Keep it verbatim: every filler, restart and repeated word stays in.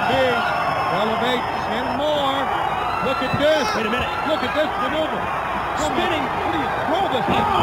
could be. Elevates and more. Look at this. Wait a minute. Look at this maneuver. Spinning. What do you throw this? Oh!